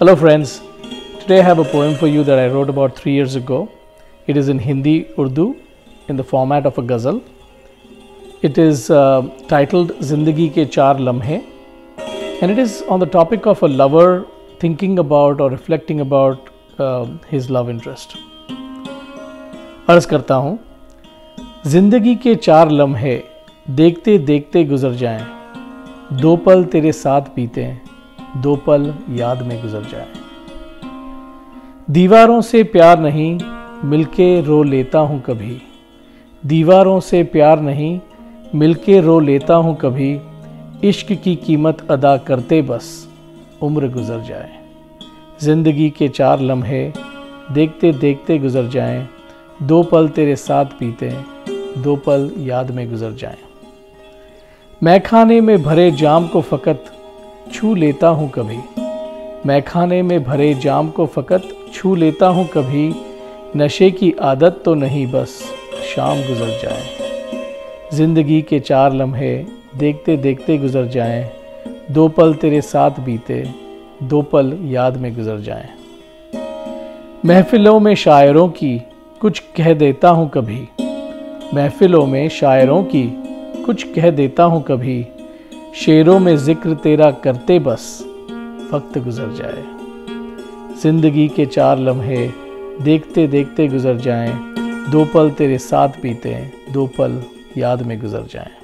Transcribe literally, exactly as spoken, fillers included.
Hello friends, today I have a poem for you that I wrote about three years ago. It is in Hindi Urdu in the format of a ghazal. It is uh, titled Zindagi ke Char Lamhe, and it is on the topic of a lover thinking about or reflecting about uh, his love interest. अर्ज करता हूँ, जिंदगी के चार लम्हे देखते देखते गुजर जाएं, दो पल तेरे साथ बीते दो पल याद में गुजर जाएं। दीवारों से प्यार नहीं मिलके रो लेता हूँ कभी, दीवारों से प्यार नहीं मिलके रो लेता हूँ कभी, इश्क की कीमत अदा करते बस उम्र गुजर जाए। जिंदगी के चार लम्हे देखते देखते गुजर जाएं, दो पल तेरे साथ बीते दो पल याद में गुजर जाएं। मैं खाने में भरे जाम को फ़कत छू लेता हूँ कभी, मैं खाने में भरे जाम को फ़कत छू लेता हूँ कभी, नशे की आदत तो नहीं बस शाम गुजर जाए। ज़िंदगी के चार लम्हे देखते देखते गुजर जाएं, दो पल तेरे साथ बीते दो पल याद में गुजर जाएं। महफिलों में शायरों की कुछ कह देता हूँ कभी, महफिलों में शायरों की कुछ कह देता हूँ कभी, शेरों में जिक्र तेरा करते बस वक्त गुजर जाए। ज़िंदगी के चार लम्हे देखते देखते गुजर जाएं, दो पल तेरे साथ बीते दो पल याद में गुजर जाएं।